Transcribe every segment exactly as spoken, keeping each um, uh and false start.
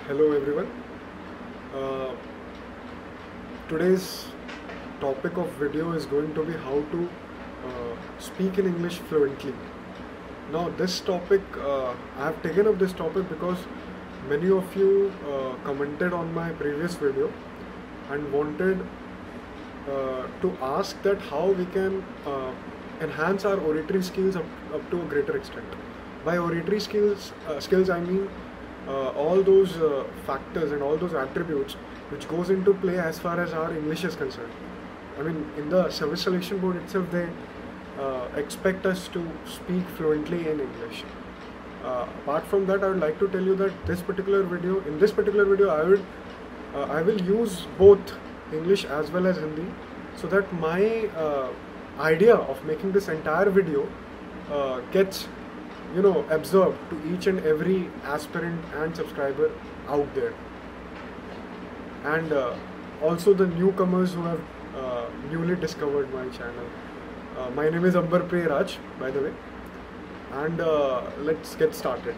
Hello everyone. Uh, Today's topic of video is going to be how to uh, speak in English fluently. Now this topic, uh, I have taken up this topic because many of you uh, commented on my previous video and wanted uh, to ask that how we can uh, enhance our oratory skills up, up to a greater extent. By oratory skills, uh, skills I mean uh, all those uh, factors and all those attributes which goes into play as far as our English is concerned. I mean, in the service selection board itself, they uh, expect us to speak fluently in English. Uh, apart from that, I would like to tell you that this particular video, in this particular video, I would, uh, I will use both English as well as Hindi, so that my uh, idea of making this entire video uh, gets, you know, absorbed to each and every aspirant and subscriber out there, and uh, also the newcomers who have uh, newly discovered my channel. Uh, my name is Ambar Priyaraj, by the way, and uh, let's get started.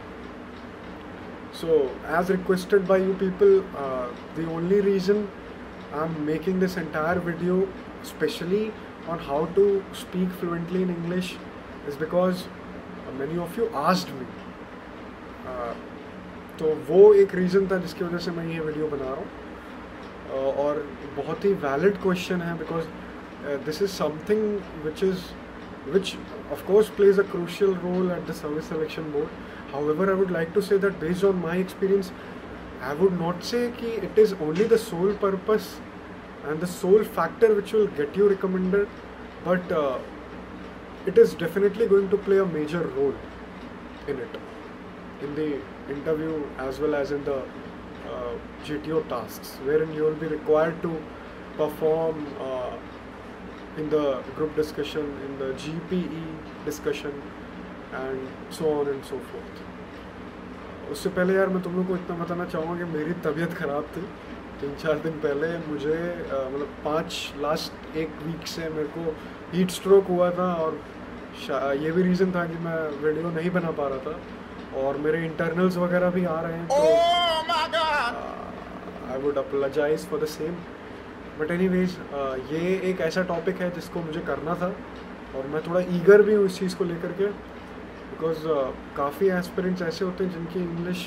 So, as requested by you people, uh, the only reason I'm making this entire video, especially on how to speak fluently in English, is because many of you asked me. Uh, तो वो एक reason था जिसकी वजह से मैं ये video बना रहा हूँ, uh, और बहुत ही वैलिड क्वेश्चन है because this is something which is which of course plays a crucial role at the service selection board. However, I would like to say that based on my experience, I would not say कि it is only the sole purpose and the sole factor which will get you recommended, but uh, it is definitely going to play a major role in it, in the interview as well as in the uh, G T O tasks, wherein you will be required to perform uh, in the group discussion, in the G P E discussion, and so on and so forth. उससे पहले यार मैं तुम लोग को इतना बताना चाहूँगा कि मेरी तबीयत ख़राब थी तीन चार दिन पहले। मुझे मतलब पाँच लास्ट एक वीक से मेरे को हीट स्ट्रोक हुआ था, और ये भी रीज़न था कि मैं वीडियो नहीं बना पा रहा था, और मेरे इंटरनल्स वगैरह भी आ रहे हैं, तो I would apologize for the same. But anyways, ये एक ऐसा टॉपिक है जिसको मुझे करना था, और मैं थोड़ा ईगर भी हूँ इस चीज़ को लेकर के, बिकॉज uh, काफ़ी एस्पिरेंट्स ऐसे होते हैं जिनकी इंग्लिश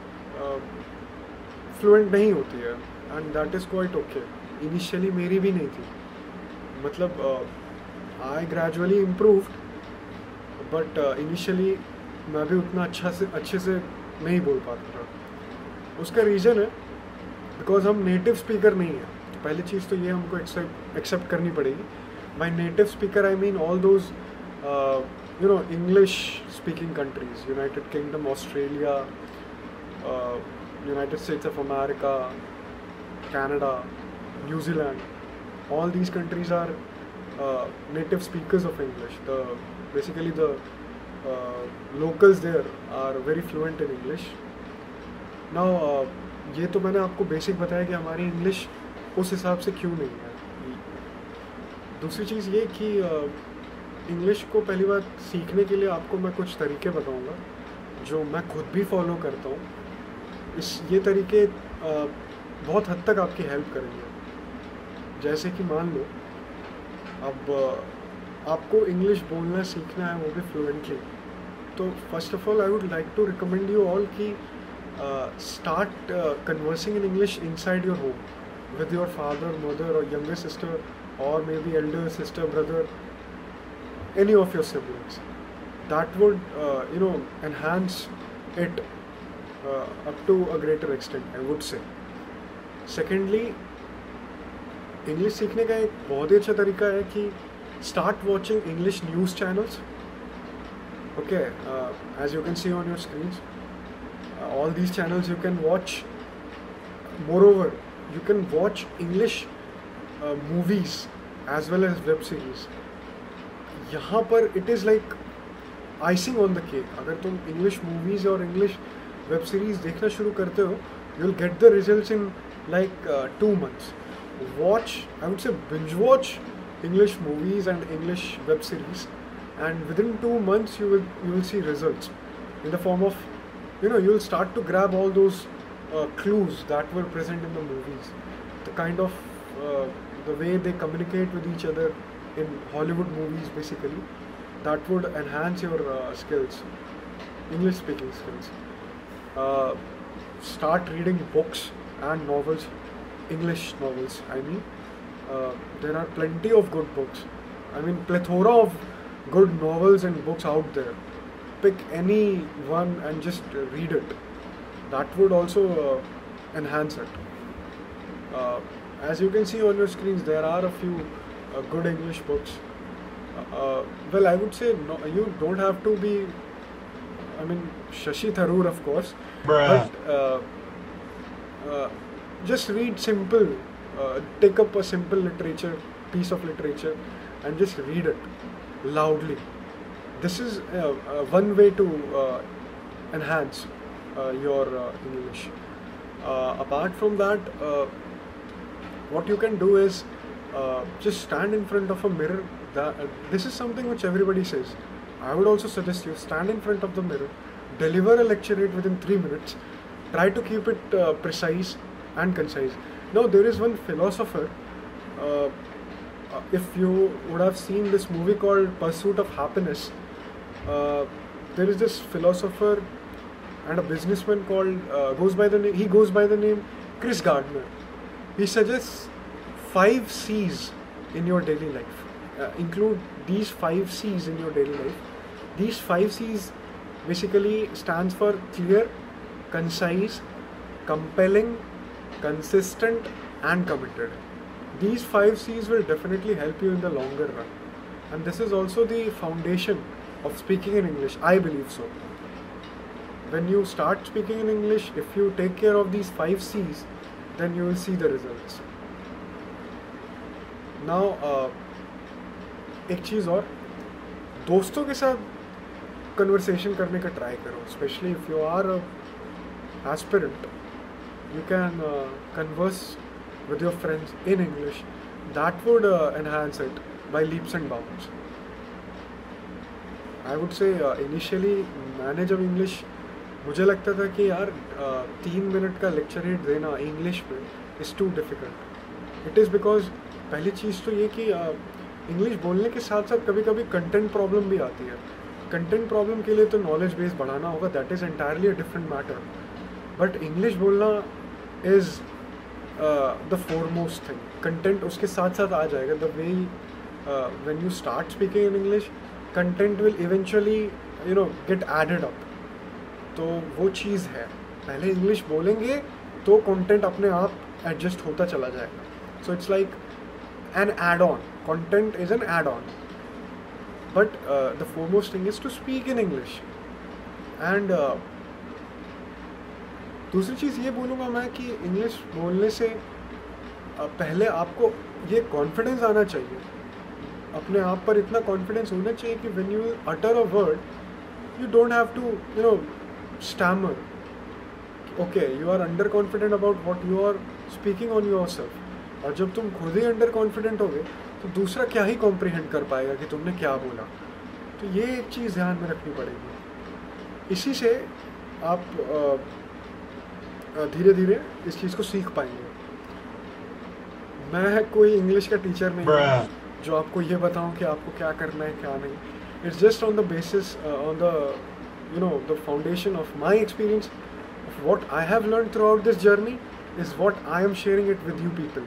फ्लुएंट नहीं होती है, and that is quite okay. Initially मेरी भी नहीं थी, मतलब I gradually improved, but initially मैं भी उतना अच्छा से अच्छे से नहीं बोल पाता था। उसका रीज़न है बिकॉज हम नेटिव स्पीकर नहीं हैं। पहली चीज़ तो ये हमको एक्सेप्ट एक्सेप्ट करनी पड़ेगी। By native speaker I mean all those you know English speaking countries, United Kingdom, Australia, United States of America, Canada, न्यूजीलैंड, all these countries are uh, native speakers of English. The basically the uh, locals there are very fluent in English. Now uh, ये तो मैंने आपको basic बताया कि हमारी English उस हिसाब से क्यों नहीं है। दूसरी चीज़ ये कि इंग्लिश uh, को पहली बार सीखने के लिए आपको मैं कुछ तरीके बताऊंगा जो मैं खुद भी फॉलो करता हूँ। इस ये तरीके uh, बहुत हद तक आपकी हेल्प करेंगे। जैसे कि मान लो अब आपको इंग्लिश बोलना सीखना है, वो भी फ्लुएंटली, तो first of all I would like to recommend you all कि start conversing in English inside your home with your father, mother और यंगर सिस्टर, और maybe elder sister, brother, any of your siblings. That would uh, you know enhance it uh, up to a greater extent, I would say. Secondly, English सीखने का एक बहुत ही अच्छा तरीका है कि start watching English news channels. Okay, as you can see on your screens, all these channels you can watch. Moreover you can watch English movies as well as web series. यहाँ पर it is like icing on the cake. अगर तुम English movies और English web series देखना शुरू करते हो, you will get the results in like two months. Watch, I would say binge watch English movies and English web series, and within two months you will you will see results in the form of, you know, you will start to grab all those uh, clues that were present in the movies, the kind of uh, the way they communicate with each other in Hollywood movies, basically, that would enhance your uh, skills, English speaking skills. Uh, start reading books and novels, English novels. I mean, uh, there are plenty of good books. I mean, plethora of good novels and books out there. Pick any one and just read it. That would also uh, enhance it. Uh, as you can see on your screens, there are a few uh, good English books. Uh, uh, well, I would say no, you don't have to be, I mean, Shashi Tharoor, of course, Bruh. but uh, uh, just read simple, uh, take up a simple literature, piece of literature, and just read it loudly. This is uh, uh, one way to uh, enhance uh, your uh, English. Uh, apart from that, uh, what you can do is uh, just stand in front of a mirror. That, uh, this is something which everybody says. I would also suggest you stand in front of the mirror, deliver a lecture rate within three minutes, try to keep it uh, precise and concise. Now, there is one philosopher. Uh, uh, if you would have seen this movie called Pursuit of Happiness, uh, there is this philosopher and a businessman called uh, goes by the name. He goes by the name Chris Gardner. He suggests five C's in your daily life. Uh, include these five C's in your daily life. These five C's basically stands for clear, concise, compelling, consistent, and committed. These five C's will definitely help you in the longer run. And this is also the foundation of speaking in English. I believe so. When you start speaking in English, if you take care of these five C's, then you will see the results. Now, uh, एक चीज़ और, दोस्तों के साथ conversation करने का try करो. Specially if you are aspirant, you can converse with your friends in English. That would uh, enhance it by leaps and bounds. I would say uh, initially मैंने जब English, मुझे लगता था कि यार uh, तीन मिनट का लेक्चर रेट देना English में is too difficult. It is because पहली चीज़ तो ये कि uh, English बोलने के साथ साथ कभी कभी कंटेंट प्रॉब्लम भी आती है. कंटेंट प्रॉब्लम के लिए तो नॉलेज बेस बढ़ाना होगा, that is entirely a different matter. But English बोलना is the foremost thing. Content उसके साथ साथ आ जाएगा. The way when you start speaking in English, content will eventually you know get added up. तो वो चीज़ है, पहले इंग्लिश बोलेंगे तो कंटेंट अपने आप एडजस्ट होता चला जाएगा. So it's like an add on. Content is an add on, but the foremost thing is to speak in English. And दूसरी चीज़ ये बोलूँगा मैं कि इंग्लिश बोलने से पहले आपको ये कॉन्फिडेंस आना चाहिए, अपने आप पर इतना कॉन्फिडेंस होना चाहिए कि when you utter a word you don't have to you know stammer. Okay, you are under confident about what you are speaking on yourself. और जब तुम खुद ही अंडर कॉन्फिडेंट होगे तो दूसरा क्या ही कॉम्प्रिहेंड कर पाएगा कि तुमने क्या बोला. तो ये एक चीज़ ध्यान में रखनी पड़ेगी. इसी से आप धीरे धीरे इस चीज़ को सीख पाएंगे. मैं कोई इंग्लिश का टीचर नहीं हूँ जो आपको ये बताऊँ कि आपको क्या करना है क्या नहीं. It's just on the basis on the you know the foundation of my experience of what I have learn throughout this journey is what I am sharing it with you people.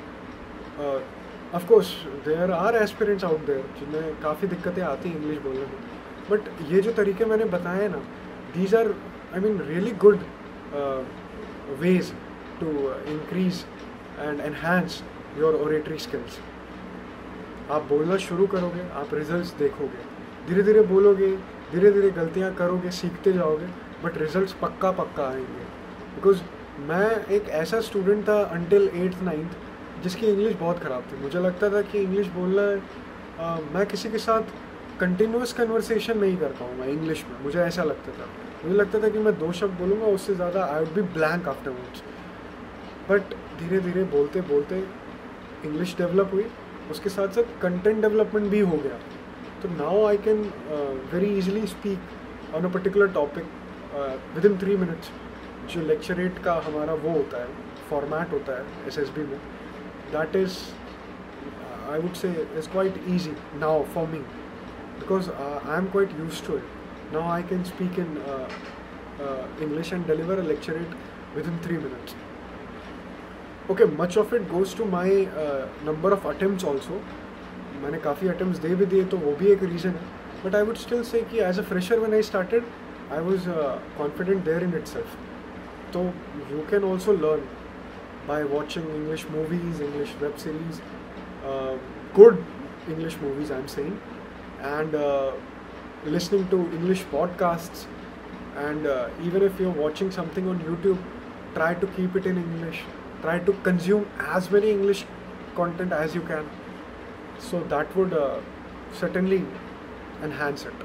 Of course there are aspirants out there जिनमें काफ़ी दिक्कतें आती हैं English बोलने में, but ये जो तरीके मैंने बताए ना, these are I mean really good ways to increase and enhance your oratory skills. आप बोलना शुरू करोगे, आप रिजल्ट्स देखोगे, धीरे धीरे बोलोगे, धीरे धीरे गलतियाँ करोगे, सीखते जाओगे, बट रिजल्ट्स पक्का पक्का आएंगे. बिकॉज मैं एक ऐसा स्टूडेंट था अंटिल एट्थ नाइन्थ जिसकी इंग्लिश बहुत ख़राब थी. मुझे लगता था कि इंग्लिश बोलना है, मैं किसी के साथ कंटिन्यूस कन्वर्सेशन नहीं कर पाऊँगा इंग्लिश में. मुझे ऐसा लगता था. मुझे लगता था कि मैं दो शब्द बोलूँगा, उससे ज़्यादा I would be blank afterwards. But धीरे धीरे बोलते बोलते इंग्लिश डेवलप हुई, उसके साथ साथ कंटेंट डेवलपमेंट भी हो गया. तो now I can very easily speak on a particular topic within three minutes जो लेक्चरेट का हमारा वो होता है, फॉर्मेट होता है एस एस बी में, that is I would say is quite easy now for me because uh, I am quite used to it. Now I can speak in uh, uh, English and deliver a lecturate within three minutes. Okay, much of it goes to my uh, number of attempts also. मैंने काफ़ी attempts दे भी दिए तो वो भी एक reason है. But I would still say कि as a fresher when I started, I was uh, confident there in itself. So you can also learn by watching English movies, English web series, uh, good English movies I'm saying. And uh, listening to English podcasts, and uh, even if you're watching something on YouTube, try to keep it in English. Try to consume as many English content as you can. So that would uh, certainly enhance it.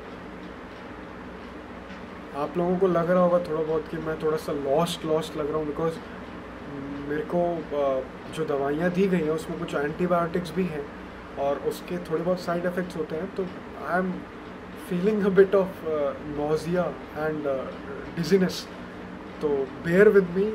आप लोगों को लग रहा होगा थोड़ा बहुत कि मैं थोड़ा सा लॉस्ट लॉस्ट लग रहा हूँ बिकॉज मेरे को uh, जो दवाइयाँ दी गई हैं उसमें कुछ एंटीबायोटिक्स भी हैं और उसके थोड़े बहुत साइड इफ़ेक्ट्स होते हैं, तो I am feeling a bit of nausea and dizziness, तो bear with me,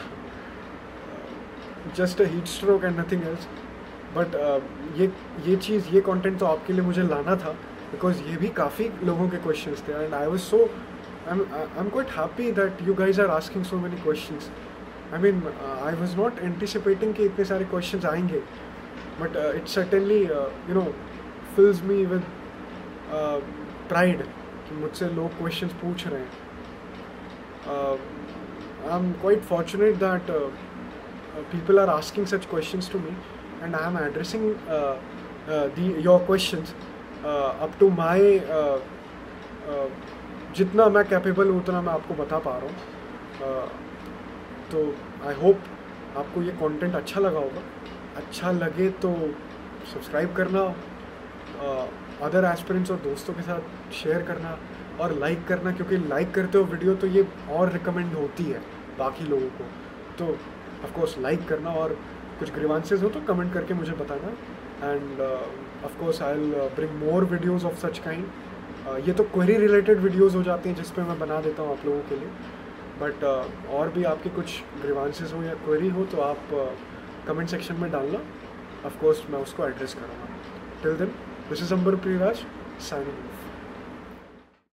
just a heat stroke and nothing else. But ये ये चीज़ ये कंटेंट तो आपके लिए मुझे लाना था बिकॉज ये भी काफ़ी लोगों के क्वेश्चंस थे and I was so I am I am quite happy that you guys are asking so many questions. I mean I was not anticipating कि इतने सारे क्वेश्चंस आएंगे. But uh, it certainly, uh, you know, fills me with uh, pride कि मुझसे लोग questions पूछ रहे हैं. Uh, I'm quite fortunate that uh, uh, people are asking such questions to me, and I am addressing uh, uh, the your questions uh, up to my uh, uh, जितना मैं capable हूँ उतना मैं आपको बता पा रहा हूँ. uh, तो I hope आपको ये content अच्छा लगा होगा. अच्छा लगे तो सब्सक्राइब करना, अदर एस्पिरेंट्स और दोस्तों के साथ शेयर करना और लाइक करना, क्योंकि लाइक करते हो वीडियो तो ये और रिकमेंड होती है बाकी लोगों को. तो ऑफ कोर्स लाइक करना और कुछ ग्रीवांसेस हो तो कमेंट करके मुझे बताना. And of course I will bring more videos of such kind. ये तो क्वेरी रिलेटेड वीडियोस हो जाती हैं जिस पे मैं बना देता हूँ आप लोगों के लिए. बट uh, और भी आपके कुछ ग्रीवांसेस हो या क्वेरी हो तो आप uh, कमेंट सेक्शन में डालना. ऑफ कोर्स मैं उसको एड्रेस करूँगा. Till then, this is Ambar Priyaraj signing of.